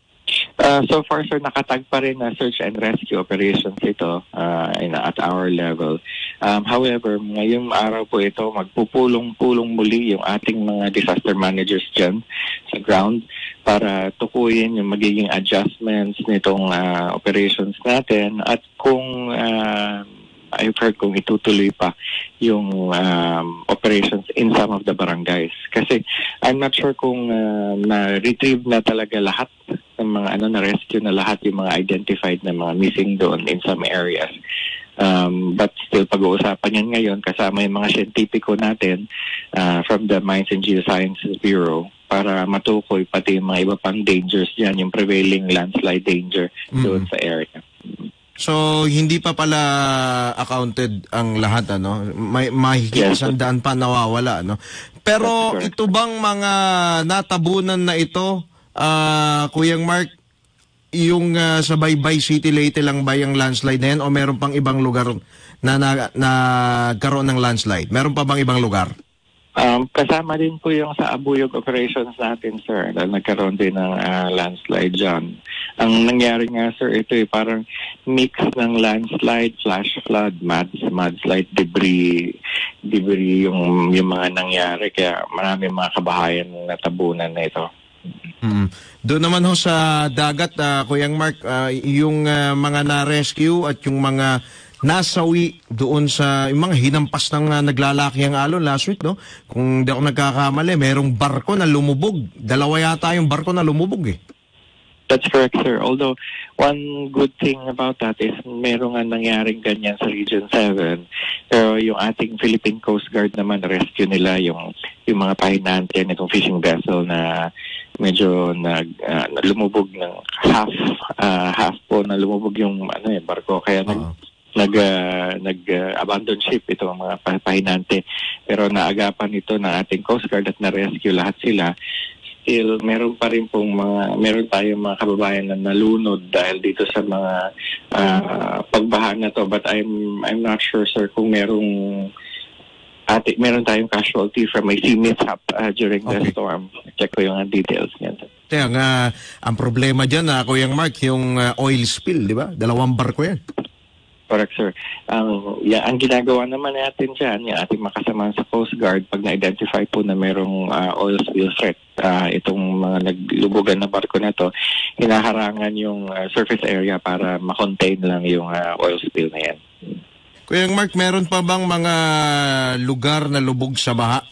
Uh, so far, sir, nakatag pa rin na search and rescue operations ito uh, in, at our level. Um, however, ngayong araw po ito, magpupulong-pulong muli yung ating mga disaster managers dyan sa ground para tukuyin yung magiging adjustments nitong uh, operations natin at kung uh, I've heard kung itutuloy pa yung um, operations in some of the barangays. Kasi I'm not sure kung uh, na-retrieve na talaga lahat ng mga ano na-rescue na lahat yung mga identified na mga missing doon in some areas. Um, but still, pag-uusapan yan ngayon kasama yung mga siyentipiko natin uh, from the Mines and Geosciences Bureau para matukoy pati yung mga iba pang dangers dyan, yung prevailing landslide danger mm. doon sa area. So, hindi pa pala accounted ang lahat, ano? May mahigit Yes, sandaan pa nawawala, no? Pero ito bang mga natabunan na ito, uh, Kuyang Mark, yung uh, sa Baybay City Leyte lang ba yung landslide na yan o meron pang ibang lugar na nagkaroon na, na ng landslide? Meron pa bang ibang lugar? Um, kasama din po yung sa Abuyog operations natin, sir, na nagkaroon din ng uh, landslide dyan. Ang nangyari nga, sir, ito eh, parang mix ng landslide, flash flood, mud, mudslide, debris, debris yung, yung mga nangyari. Kaya marami mga kabahayan natabunan na ito. Mm. Doon naman ho sa dagat, uh, Kuyang Mark, uh, yung uh, mga na-rescue at yung mga nasawi doon sa yung mga hinampas ng uh, naglalaki ang alon last week, no? Kung di ako nagkakamali, merong barko na lumubog. Dalawa yata yung barko na lumubog eh. That's correct, sir. Although, one good thing about that is merong nga nangyaring ganyan sa Region seven. Pero yung ating Philippine Coast Guard naman, rescue nila yung, yung mga pahinante nitong fishing vessel na medyo nag, uh, lumubog ng half, uh, half po na lumubog yung ano, eh, barko. Kaya uh-huh. nag nag uh, nag uh, abandon ship ito ang mga pahinante, pero naagapan ito ng ating Coast Guard at na-rescue lahat sila. Still meron pa rin pong mga meron tayong mga kababayan na nalunod dahil dito sa mga uh, pagbaha na to, but I'm I'm not sure, sir, kung merong ate meron tayong casualty from a sea mishap uh, during the okay. storm. Check ko yung uh, details niyan. Kaya nga ang problema diyan, uh, Kuyang Mark, yung uh, oil spill, di ba? Dalawang barko yan. Correct, sir. Ang, yeah, ang ginagawa naman natin dyan, yung ating makasama sa Coast Guard, pag na-identify po na merong uh, oil spill threat, uh, itong mga naglubugan na barko na to, hinaharangan yung uh, surface area para makontain lang yung uh, oil spill na yan. Kuya Mark, meron pa bang mga lugar na lubog sa baha?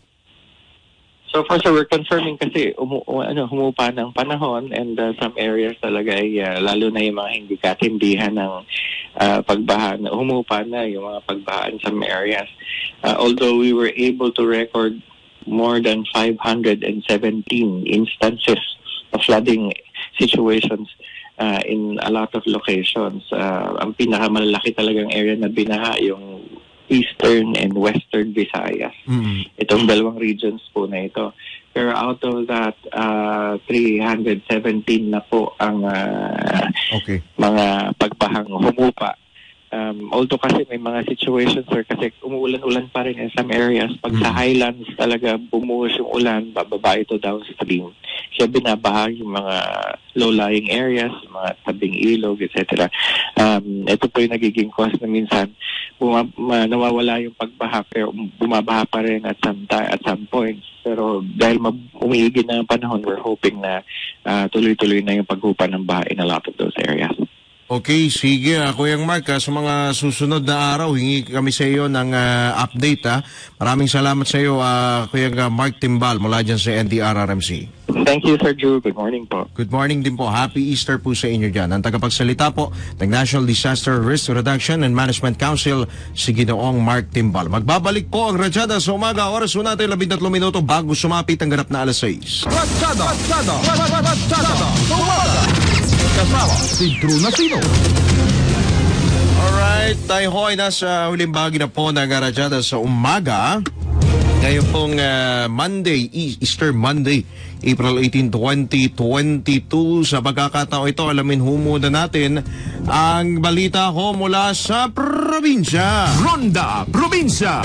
So far, so we're confirming kasi umu, ano, humupa ng panahon, and uh, some areas talaga ay uh, lalo na yung mga hindi katindihan ng uh, pagbaha, na humupa na yung mga pagbaha in some areas. Uh, although we were able to record more than five hundred seventeen instances of flooding situations uh, in a lot of locations. Uh, ang pinakamalaki talagang area na binaha yung Eastern and Western Visayas. Mm-hmm. Itong dalawang regions po na ito. Pero out of that, uh, three hundred seventeen na po ang uh, okay. mga pagbahang humupa. Um, although kasi may mga situations, sir, kasi umuulan-ulan pa rin in some areas. Pag mm-hmm. sa highlands talaga bumuhos yung ulan, bababa ito downstream. Kaya binabaha yung mga low-lying areas, mga tabing ilog, et cetera. Um, ito po yung nagiging cause na minsan buma- nawawala yung pagbaha, pero bumabaha pa rin at some, ta- at some points. Pero dahil umiigin na ang panahon, we're hoping na uh, tuloy-tuloy na yung paghupa ng baha in a lot of those areas. Okay, sige, uh, Kuyang Mark, uh, sa mga susunod na araw, hingi kami sa iyo ng uh, update. Uh. Maraming salamat sa iyo, uh, Kuyang uh, Mark Timbal, mula dyan sa N D R R M C. Thank you, Sir Drew. Good morning po. Good morning din po. Happy Easter po sa inyo dyan. Ang tagapagsalita po ng National Disaster Risk Reduction and Management Council, si Ginoong Mark Timbal. Magbabalik po ang Ratsyada sa umaga. Oras po natin labing tatlong minuto bago sumapit ang ganap na alas sais. Ratsyada! Ratsyada! Ratsyada! Sa umaga! Kasama si Drew Nasino. Alright, tayo ho ay nasa huling bahagi na po ng Ratsyada sa umaga. Ngayon pong uh, Monday, Easter Monday, April eighteenth, twenty twenty-two. Sa pagkakataon ito, alamin ho muna natin ang balita ho mula sa probinsya. Ronda Probinsya.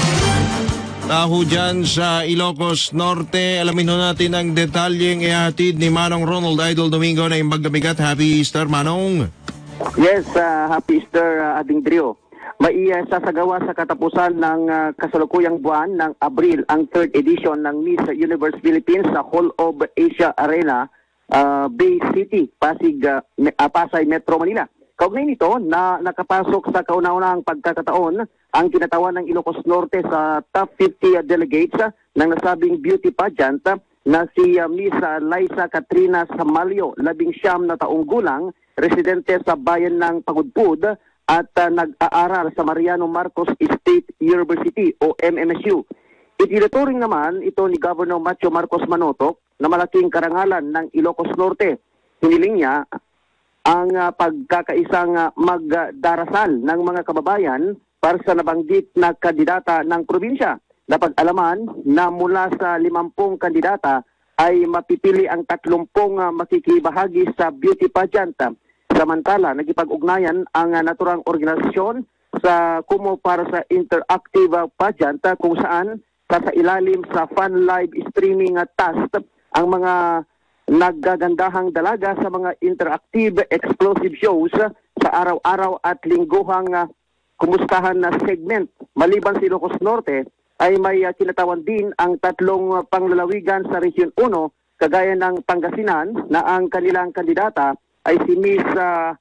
Taho dyan sa Ilocos Norte, alamin ho natin ang detalyeng ihatid ni Manong Ronald Idol Domingo na imbag na bigat. Happy Easter, Manong! Yes, uh, Happy Easter, uh, Ading Drio. May uh, sasagawa sa katapusan ng uh, kasalukuyang buwan ng Abril ang third edition ng Miss Universe Philippines sa Hall of Asia Arena, uh, Bay City, Pasig, uh, Pasay, Metro Manila. Kaugnay nito na nakapasok sa kauna-unahang pagkakataon ang kinatawan ng Ilocos Norte sa top fifty uh, delegates uh, ng nasabing beauty pageant uh, na si uh, Miss uh, Liza Katrina Samalio, labing siyam na taong gulang, residente sa bayan ng Pagudpud at uh, nag-aaral sa Mariano Marcos State University o M M S U. Itinuturing naman ito ni Governor Macho Marcos Manotoc na malaking karangalan ng Ilocos Norte. Hiniling niya ang uh, pagkakaisang uh, magdarasal ng mga kababayan para sa nabanggit na kandidata ng probinsya. Napag-alaman na mula sa limampung kandidata ay mapipili ang tatlumpong uh, makikibahagi sa beauty pageant. Samantala, nagipag-ugnayan ang uh, naturang organisasyon sa Kumu para sa interactive uh, pageant uh, kung saan sa ilalim sa fun live streaming uh, task ang mga naggagandahang dalaga sa mga interactive explosive shows uh, sa araw-araw at lingguhang uh, kumustahan na segment. Maliban sa Ilocos Norte, ay may uh, kinatawan din ang tatlong uh, panglalawigan sa Region one, kagaya ng Pangasinan, na ang kanilang kandidata ay si Miss uh,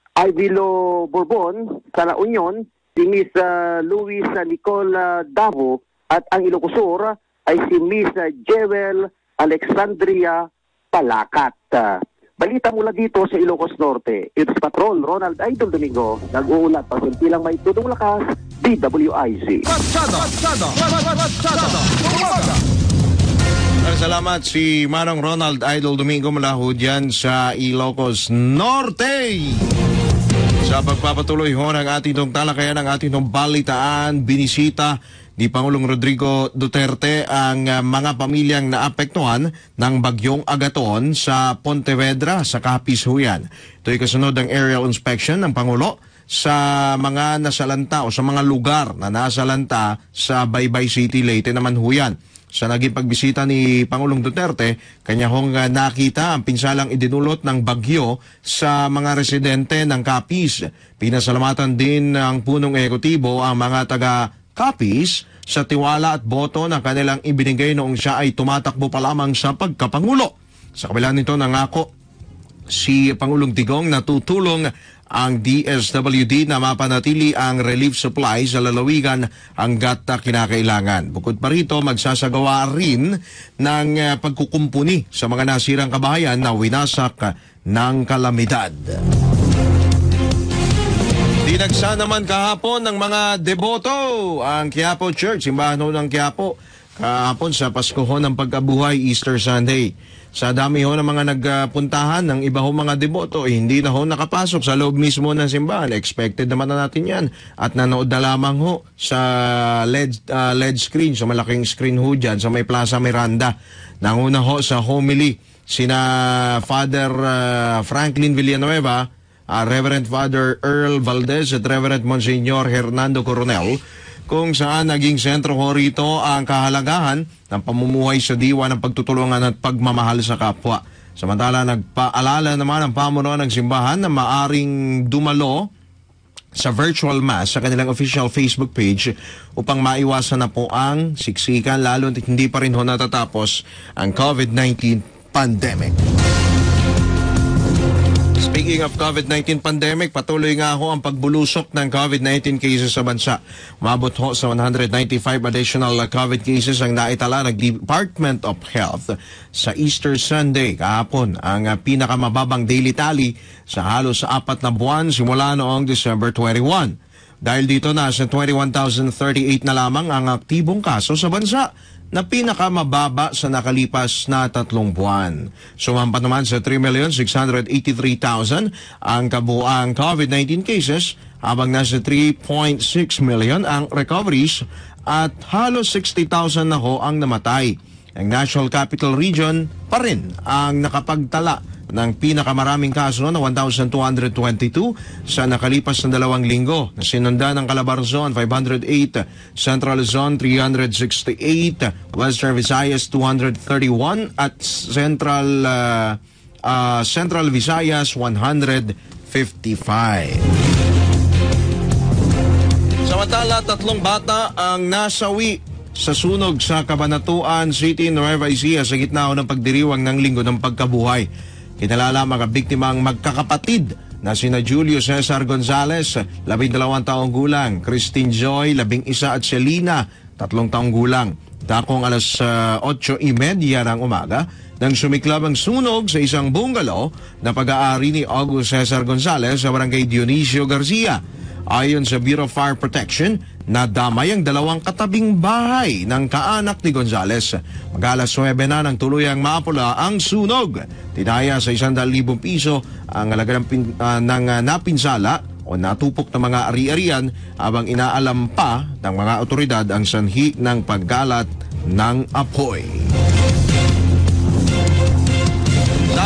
Ivilo Bourbon sa La Union, si Miss uh, Luis uh, Nicole uh, Davo, at ang Ilocos Sur ay si Miss uh, Jewel Alexandria Palacat. Uh, balita mula dito sa Ilocos Norte, it's Patrol Ronald Idol Domingo, nag-uulat pa silpilang may tutong lakas, D W I Z. Ratsada! Ratsada! Ratsada! Umaga! Salamat si Manong Ronald Idol Domingo mula ho dyan sa Ilocos Norte. Sa pagpapatuloy ho ng ating itong talakayan, ng ating itong balitaan, binisita ni Pangulong Rodrigo Duterte ang uh, mga pamilyang naapektuhan ng bagyong Agaton sa Pontevedra sa Capiz ho yan. Ito'y kasunod ng aerial inspection ng Pangulo sa mga nasalanta o sa mga lugar na nasalanta sa Baybay City, Leyte naman ho yan. Sa naging pagbisita ni Pangulong Duterte, kanya hong uh, nakita ang pinsalang idinulot ng bagyo sa mga residente ng Capiz. Pinasalamatan din ng punong ehekutibo ang mga taga Capiz sa tiwala at boto na kanilang ibinigay noong siya ay tumatakbo pa lamang sa pagkapangulo. Sa kabila nito, nangako si Pangulong Digong na tutulong ang D S W D na mapanatili ang relief supply sa lalawigan hanggat na kinakailangan. Bukod pa rito, magsasagawa rin ng uh, pagkukumpuni sa mga nasirang kabahayan na winasak ng kalamidad. Dinagsa naman kahapon ng mga deboto ang Quiapo Church, simbahan ho ng Quiapo, kahapon sa Pasko ho ng Pagkabuhay, Easter Sunday. Sa dami ho ng mga nagpuntahan ng iba ho mga deboto, eh, hindi na ho nakapasok sa loob mismo ng simbahan. Expected naman na natin yan. At nanood na lamang ho sa L E D, uh, L E D screen, sa malaking screen ho dyan, sa may Plaza Miranda. Nanguna ho sa homily sina Father uh, Franklin Villanueva, Uh, Reverend Father Earl Valdez at Reverend Monsignor Hernando Coronel, kung saan naging sentro ho rito ang kahalagahan ng pamumuhay sa diwa ng pagtutulungan at pagmamahal sa kapwa. Samantala, nagpaalala naman ang pamunuan ng simbahan na maaring dumalo sa virtual mass sa kanilang official Facebook page upang maiwasan na po ang siksikan, lalo at hindi pa rin ho natatapos ang COVID nineteen pandemic. Speaking of COVID nineteen pandemic, patuloy nga ho ang pagbulusok ng COVID nineteen cases sa bansa. Umabot ho sa one hundred ninety-five additional COVID cases ang naitala ng Department of Health sa Easter Sunday kahapon, ang pinakamababang daily tally sa halos apat na buwan simula noong December twenty-first. Dahil dito, nasa twenty-one thousand thirty-eight na lamang ang aktibong kaso sa bansa, na pinakamababa sa nakalipas na tatlong buwan. Sumampa naman sa three million six hundred eighty-three thousand ang kabuang COVID nineteen cases, habang nasa three point six million ang recoveries at halos sixty thousand na ho ang namatay. Ang National Capital Region pa rin ang nakapagtala ng pinakamaraming kaso na one thousand two hundred twenty-two sa nakalipas na dalawang linggo, na sinundan ng Calabarzon five hundred eight, Central Luzon three hundred sixty-eight, Western Visayas two hundred thirty-one at Central uh, uh, Central Visayas one hundred fifty-five. Samantala, tatlong bata ang nasawi sa sunog sa Cabanatuan City, Nueva Ecija sa gitna ng pagdiriwang ng Linggo ng Pagkabuhay. Kinalala mga biktima ang magkakapatid na sina Julio Cesar Gonzalez, labing dalawang taong gulang, Christine Joy, labing isa, at Selena, tatlong taong gulang. Dakong alas uh, otso trenta ng umaga, nang sumiklab ang sunog sa isang bungalow na pag-aari ni August Cesar Gonzalez sa barangay Dionisio Garcia. Ayon sa Bureau of Fire Protection, nadamay ang dalawang katabing bahay ng kaanak ni Gonzales. Mag-alas nuwebe na nang tuluyang maapula ang sunog. Tinaya sa isang daan libong piso ang halaga ng, pin, uh, ng uh, napinsala o natupok ng mga ari-arian, habang inaalam pa ng mga otoridad ang sanhi ng paggalat ng apoy.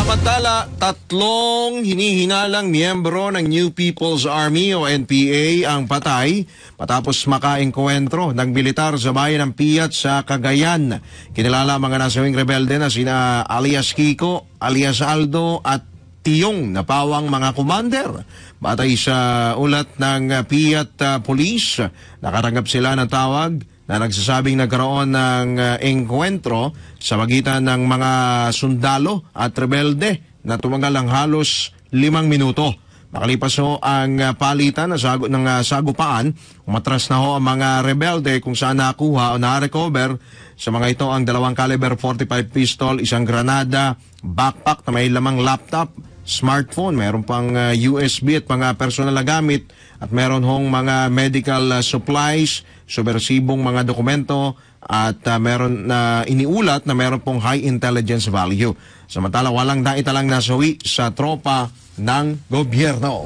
Samantala, tatlong hinihinalang miyembro ng New People's Army o N P A ang patay matapos makaengkwentro ng militar sa bayan ng Piat sa Cagayan. Kinilala mga nasawing rebelde na sina alias Kiko, alias Aldo at Tiyong na pawang mga commander. Batay sa ulat ng Piat uh, Police, nakatanggap sila ng tawag na nagsasabing nagkaroon ng uh, engkwentro sa pagitan ng mga sundalo at rebelde na tumagal ng halos limang minuto. Makalipas ho ang uh, palitan na sagu ng uh, sagupaan, umatras na ho ang mga rebelde kung saan nakuha o na-recover sa mga ito ang dalawang caliber forty-five pistol, isang granada, backpack na may lamang laptop, smartphone, meron pang uh, U S B at mga personal na gamit at meron hong mga medical uh, supplies, subversibong mga dokumento at uh, meron na uh, iniulat na meron pong high intelligence value. Samantala walang naitalang nasawi sa tropa ng gobyerno.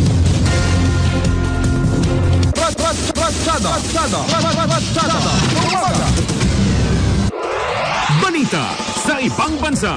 Balita sa ibang bansa.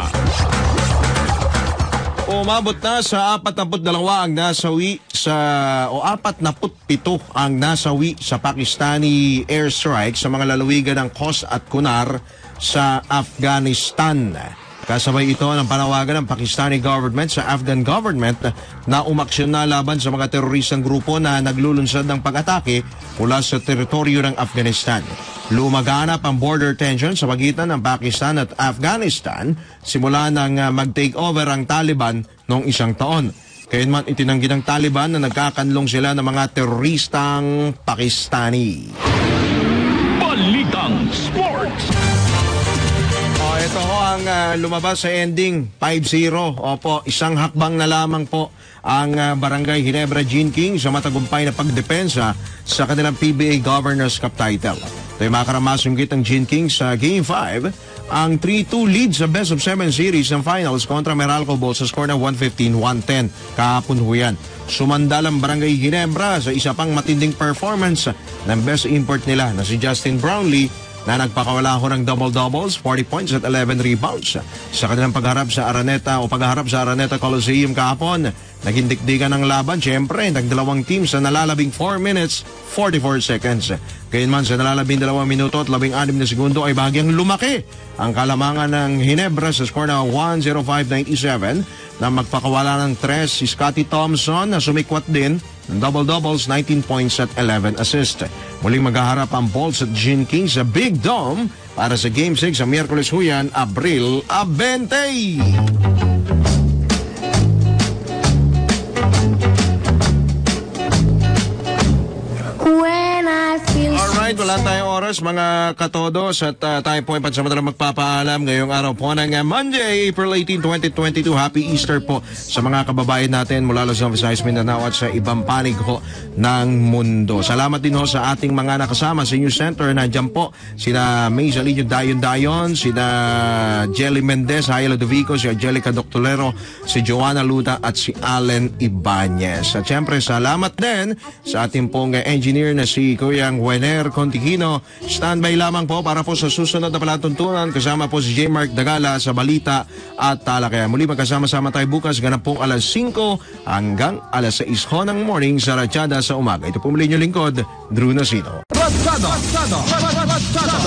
Umabot na sa apat na dalawa ang nasawi sa o apat na pito ang nasawi sa Pakistani airstrike sa mga lalawigan ng Khost at Kunar sa Afghanistan. Kasabay ito ng panawagan ng Pakistani government sa Afghan government na umaksyon na laban sa mga teroristang grupo na naglulunsad ng pag-atake mula sa teritoryo ng Afghanistan. Lumaganap ang border tension sa pagitan ng Pakistan at Afghanistan simula nang uh, mag-take over ang Taliban noong isang taon. Kayunman itinanggi ng Taliban na nagkakanlong sila ng mga teroristang Pakistani. Balitang Sports. Oh, ito ho ang uh, lumabas sa ending five zero. Opo, isang hakbang na lamang po ang uh, Barangay Ginebra Gene King sa matagumpay na pagdepensa sa kanilang P B A Governors Cup title. Ito'y makaramasungkit ang Gene King sa Game five, ang three two lead sa Best of seven series ng finals kontra Meralco Bulls sa score na one fifteen one ten kahapon ho yan. Sumandal ang Barangay Ginebra sa isa pang matinding performance ng best import nila na si Justin Brownlee na nagpakawala ho ng double-doubles, forty points at eleven rebounds. Sa kanilang pagharap sa Araneta o pagharap sa Araneta Coliseum kahapon, naging dikdikan ng laban, siyempre, nagdalawang team sa nalalabing four minutes, forty-four seconds. Gayunman sa nalalabing dalawang minuto at labing anim na segundo ay bahagyang lumaki ang kalamangan ng Ginebra sa score na one oh five ninety-seven na magpakawala ng tres si Scotty Thompson na sumikwat din ng double-doubles, nineteen points at eleven assists. Muling maghaharap ang Bulls at Gene King sa Big Dome para sa Game six sa Miyerkules huyan, Abril twenty. Alright, wala tayong oras mga katodos at uh, tayo po ay pansamantalang magpapaalam ngayong araw po ng uh, Monday, April eighteenth, twenty twenty-two. Happy Easter po sa mga kababayan natin mula Luzon, Visayas, Mindanao at sa ibang panig ho ng mundo. Salamat din ho sa ating mga nakasama sa News Center. Nandiyan po sina May Salinyo Dayon Dayon, sina Jelly Mendez, Hayla Dovico, si Angelica Doctolero, si Joanna Luta at si Allen Ibanez. At syempre salamat din sa ating pong uh, engineer na si Kuyang Wener Contigino. Standby lamang po para po sa susunod na palatuntunan. Kasama po si J. Mark Dagala sa balita at talakaya. Muli magkasama-sama tayo bukas ganap pong alas singko hanggang alas sais ho ng morning sa Ratsyada sa umaga. Ito po muli nyo lingkod, Drew Nasino. Ratsyada! Ratsyada! Ratsyada!